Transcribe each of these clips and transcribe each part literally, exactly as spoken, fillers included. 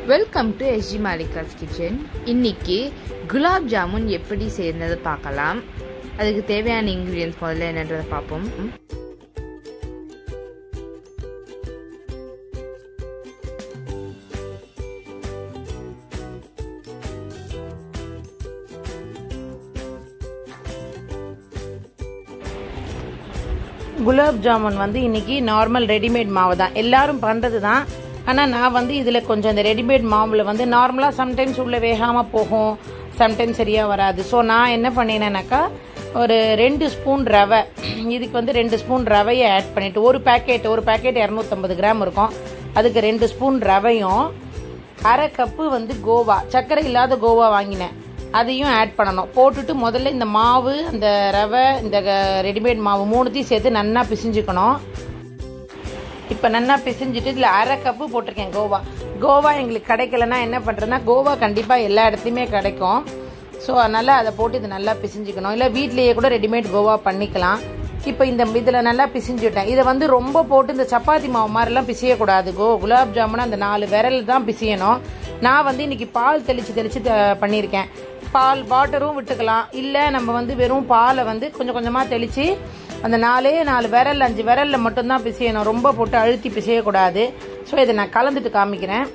Welcome to SG Malika's kitchen. இன்னைக்கு குலாப் ஜாமுன் எப்படி செய்யறது பார்க்கலாம். அதுக்கு தேவையான இன்கிரிடியன்ஸ் முதல்ல என்னன்றதை பார்ப்போம். குலாப் ஜாமுன் வந்து இன்னைக்கு நார்மல் ரெடிமேட் மாவு தான், எல்லாரும் பண்றது தான். ஆனால் நான் வந்து இதில் கொஞ்சம் இந்த ரெடிமேட் மாவில் வந்து நார்மலாக சம்டைம்ஸ் உள்ள வேகாமல் போகும், சம்டைம்ஸ் சரியாக வராது. ஸோ நான் என்ன பண்ணினேனாக்கா ஒரு ரெண்டு ஸ்பூன் ரவை, இதுக்கு வந்து ரெண்டு ஸ்பூன் ரவையை ஆட் பண்ணிவிட்டு ஒரு பேக்கெட் ஒரு பேக்கெட் இரநூத்தம்பது கிராம் இருக்கும், அதுக்கு ரெண்டு ஸ்பூன் ரவையும் அரை கப்பு வந்து கோவா, சர்க்கரை இல்லாத கோவா வாங்கினேன், அதையும் ஆட் பண்ணணும். போட்டுட்டு முதல்ல இந்த மாவு, அந்த ரவை, இந்த ரெடிமேட் மாவு மூணுத்தையும் சேர்த்து நல்லா பிசிஞ்சுக்கணும். இப்போ நல்லா பிசிஞ்சிட்டு இதில் அரை கப்பு போட்டிருக்கேன் கோவா. கோவா எங்களுக்கு கிடைக்கலன்னா என்ன பண்ணுறேன்னா, கோவா கண்டிப்பாக எல்லா இடத்துலையுமே கிடைக்கும். ஸோ அதனால் அதை போட்டு இது நல்லா பிசிஞ்சிக்கணும். இல்லை வீட்லேயே கூட ரெடிமேட் கோவா பண்ணிக்கலாம். இப்போ இந்த இதில் நல்லா பிசிஞ்சுட்டேன். இதை வந்து ரொம்ப போட்டு இந்த சப்பாத்தி மாவு மாதிரிலாம் பிசையக்கூடாது. கோ குலாப் ஜாமுன் அந்த நாலு விரல் தான் பிசையணும். நான் வந்து இன்னைக்கு பால் தெளித்து தெளித்து பண்ணியிருக்கேன். பால் வாட்டரும் விட்டுக்கலாம், இல்லை நம்ம வந்து வெறும் பாலை வந்து கொஞ்சம் கொஞ்சமாக தெளித்து அந்த நாலே நாலு விரல் அஞ்சு விரலில் மட்டும்தான் பிசையணும், ரொம்ப போட்டு அழுத்தி பிசையக்கூடாது. ஸோ இதை நான் கலந்துட்டு காமிக்கிறேன்.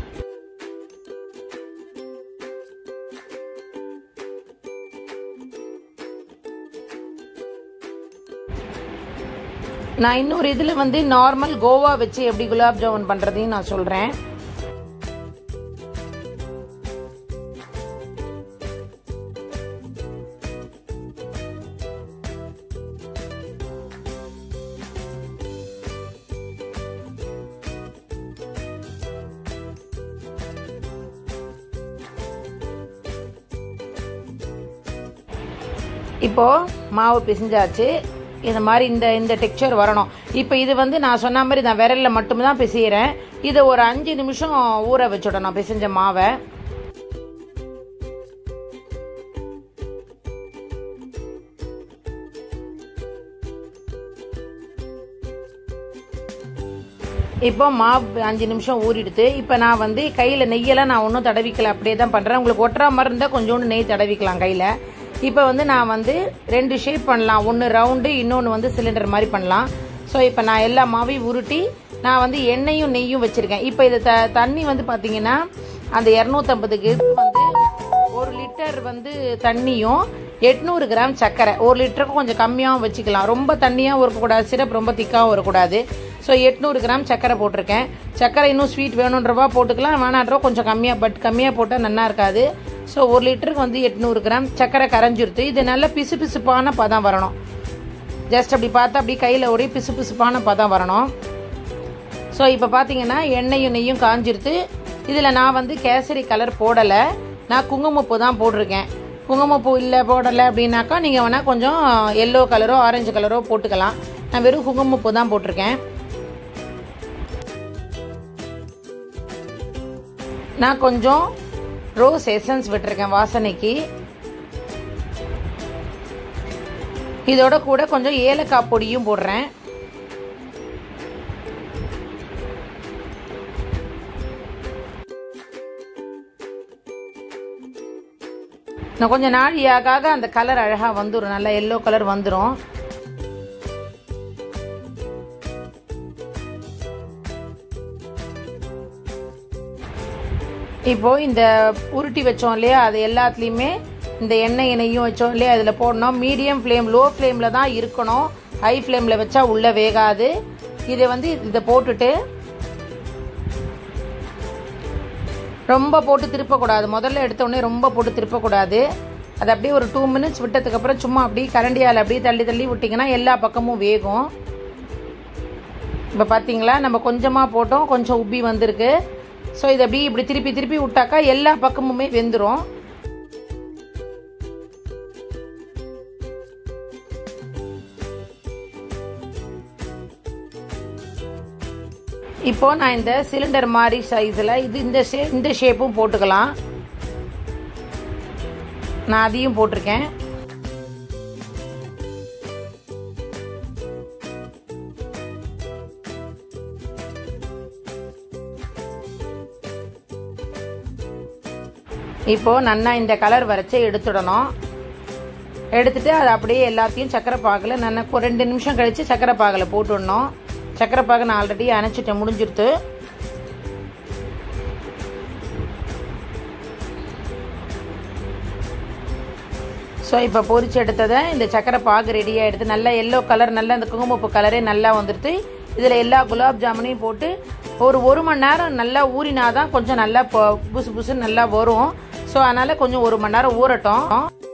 நான் இன்னொரு இதில் வந்து நார்மல் கோவா வச்சு எப்படி குலாப் ஜாமுன் பண்ணுறதையும் நான் சொல்கிறேன். இப்போ மாவு பிசைஞ்சாச்சு. இந்த மாதிரி இந்த இந்த டெக்ஸ்சர் வரணும். இப்போ இது வந்து நான் சொன்ன மாதிரி நான் விரலில் மட்டும்தான் பிசைகிறேன். இதை ஒரு அஞ்சு நிமிஷம் ஊற வச்சுடணும் பிசைஞ்ச மாவை. இப்போ மாவு அஞ்சு நிமிஷம் ஊறிடுது. இப்போ நான் வந்து கையில் நெய்யெல்லாம் நான் ஒன்றும் தடவிக்கல, அப்படியே தான் பண்ணுறேன். உங்களுக்கு ஒட்டுற மாதிரி இருந்தால் கொஞ்சோண்டு நெய் தடவிக்கலாம் கையில். இப்போ வந்து நான் வந்து ரெண்டு ஷேப் பண்ணலாம், ஒன்று ரவுண்டு, இன்னொன்று வந்து சிலிண்டர் மாதிரி பண்ணலாம். ஸோ இப்போ நான் எல்லா மாவையும் உருட்டி நான் வந்து எண்ணெயும் நெய்யும் வச்சுருக்கேன். இப்போ இது த தண்ணி வந்து பார்த்தீங்கன்னா அந்த இரநூத்தம்பதுக்கு வந்து ஒரு லிட்டர் வந்து தண்ணியும் எட்நூறு கிராம் சர்க்கரை, ஒரு லிட்டருக்கு கொஞ்சம் கம்மியாகவும் வச்சுக்கலாம். ரொம்ப தண்ணியாகவும் இருக்கக்கூடாது, சிரப் ரொம்ப திக்காகவும் இருக்கக்கூடாது. ஸோ எட்நூறு கிராம் சர்க்கரை போட்டிருக்கேன். சர்க்கரை இன்னும் ஸ்வீட் வேணுன்றவா போட்டுக்கலாம், வேணான்றவா கொஞ்சம் கம்மியாக, பட் கம்மியாக போட்டால் நல்லா இருக்காது. ஸோ ஒரு லிட்டருக்கு வந்து எட்நூறு கிராம் சர்க்கரை கரைஞ்சிருத்து. இது நல்லா பிசு பிசுப்பான பதம் வரணும். ஜஸ்ட் அப்படி பார்த்தா அப்படி கையில் ஓடி பிசு பிசுப்பான பதம் வரணும். ஸோ இப்போ பார்த்தீங்கன்னா எண்ணெயும் நெய்யும் காஞ்சிருத்து. இதில் நான் வந்து கேசரி கலர் போடலை, நான் குங்குமப்பூ தான் போட்டிருக்கேன். குங்குமப்பூ இல்லை போடலை அப்படின்னாக்கா நீங்கள் வேணால் கொஞ்சம் எல்லோ கலரோ ஆரஞ்சு கலரோ போட்டுக்கலாம். நான் வெறும் குங்குமப்பூ தான் போட்டிருக்கேன். நான் கொஞ்சம் ரோஸ் எசன்ஸ் விட்டுருக்கேன் வாசனைக்கு. இதோட கூட கொஞ்சம் ஏலக்காய் பொடியும் போடுறேன். நான் கொஞ்சம் நாழியாக அந்த கலர் அழகாக வந்துடும், நல்லா எல்லோ கலர் வந்துடும். இப்போ இந்த உருட்டி வச்சோம் இல்லையா, அது எல்லாத்துலேயுமே இந்த எண்ணெய் எண்ணெயும் வச்சோம் இல்லையா, அதில் போடணும். மீடியம் ஃப்ளேம், லோ ஃப்ளேமில் தான் இருக்கணும், ஹை ஃப்ளேமில் வச்சா உள்ளே வேகாது. இதை வந்து இதை போட்டுட்டு ரொம்ப போட்டு திருப்பக்கூடாது. முதல்ல எடுத்தோடனே ரொம்ப போட்டு திருப்பக்கூடாது. அது அப்படியே ஒரு டூ மினிட்ஸ் விட்டதுக்கப்புறம் சும்மா அப்படியே கரண்டியால் அப்படியே தள்ளி தள்ளி விட்டிங்கன்னா எல்லா பக்கமும் வேகும். இப்போ பார்த்தீங்களா, நம்ம கொஞ்சமாக போட்டோம், கொஞ்சம் உப்பி வந்திருக்கு. ஸோ இதை அப்படி இப்படி திருப்பி திருப்பி விட்டாக்கா எல்லா பக்கமுமே வெந்துடும். இப்போ நான் இந்த சிலிண்டர் மாதிரி சைஸில் இது இந்த ஷே இந்த ஷேப்பும் போட்டுக்கலாம். நான் அதையும் போட்டிருக்கேன். இப்போது நல்லா இந்த கலர் வரைச்சி எடுத்துடணும். எடுத்துட்டு அதை அப்படியே எல்லாத்தையும் சக்கரை பாகில் நல்லா ரெண்டு நிமிஷம் கழித்து சக்கரை பாகில் போட்டுடணும். சக்கரை பாகு நான் ஆல்ரெடி அணைச்சிட்டேன், முடிஞ்சிருத்து. ஸோ இப்போ பொரிச்சு எடுத்ததை இந்த சக்கரை பாகு ரெடியாக எடுத்து நல்லா எல்லோ கலர், நல்லா இந்த குங்குமப்பு கலரே நல்லா வந்துடுது. இதில் எல்லா குலாப் ஜாமுனையும் போட்டு ஒரு ஒரு மணி நேரம் நல்லா ஊறினாதான் கொஞ்சம் நல்லா புசு புசுன்னு நல்லா வரும். ஸோ அதனால் கொஞ்சம் ஒரு மணி நேரம் ஊறட்டும்.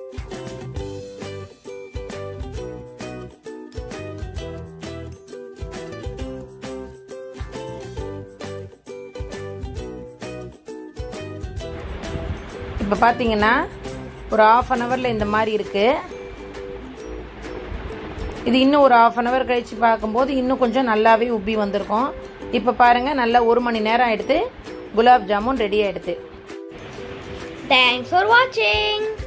இப்போ பார்த்தீங்கன்னா ஒரு ஆஃப் அன் ஹவரில் இந்த மாதிரி இருக்குது. இது இன்னும் ஒரு ஆஃப் அன் ஹவர் கழித்து பார்க்கும்போது இன்னும் கொஞ்சம் நல்லாவே உப்பி வந்திருக்கும். இப்போ பாருங்கள், நல்லா ஒரு மணி நேரம் எடுத்து குலாப் ஜாமுன் ரெடி ஆகிடுது. தேங்க்ஸ் ஃபார் வாட்சிங்.